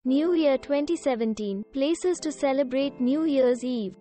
New Year 2017, places to celebrate New Year's Eve.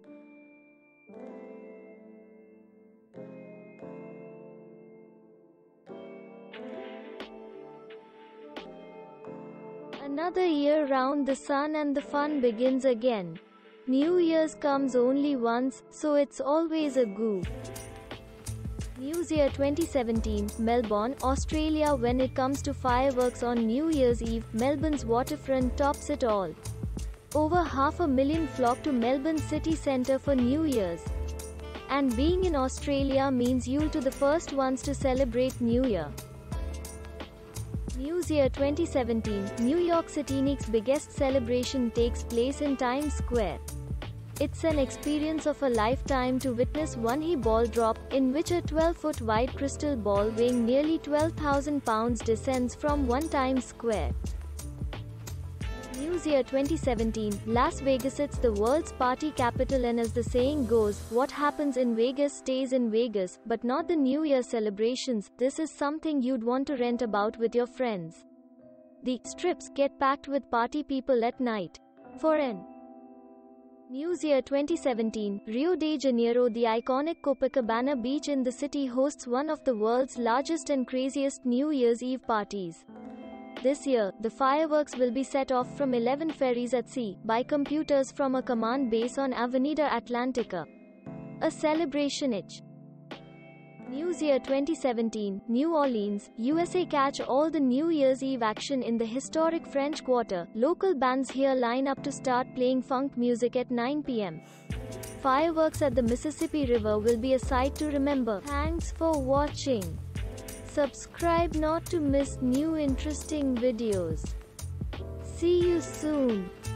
Another year round the sun and the fun begins again. New Year's comes only once, so it's always a go. New Year 2017, Melbourne, Australia. When it comes to fireworks on New Year's Eve, Melbourne's waterfront tops it all. Over 500,000 flock to Melbourne city centre for New Year's. And being in Australia means you'll to the first ones to celebrate New Year. New Year 2017, New York City's biggest celebration takes place in Times Square. It's an experience of a lifetime to witness one ball drop, in which a 12-foot wide crystal ball weighing nearly 12,000 pounds descends from one Times Square. New Year 2017, Las Vegas. It's the world's party capital, and as the saying goes, what happens in Vegas stays in Vegas, but not the New Year celebrations. This is something you'd want to rant about with your friends. The strips get packed with party people at night. For an New Year 2017, Rio de Janeiro. The iconic Copacabana beach in the city hosts one of the world's largest and craziest New Year's Eve parties. This year, the fireworks will be set off from 11 ferries at sea, by computers from a command base on Avenida Atlantica. A celebration itch. New Year 2017, New Orleans, USA. Catch all the New Year's Eve action in the historic French Quarter. Local bands here line up to start playing funk music at 9 p.m. Fireworks at the Mississippi River will be a sight to remember. Thanks for watching. Subscribe not to miss new interesting videos. See you soon.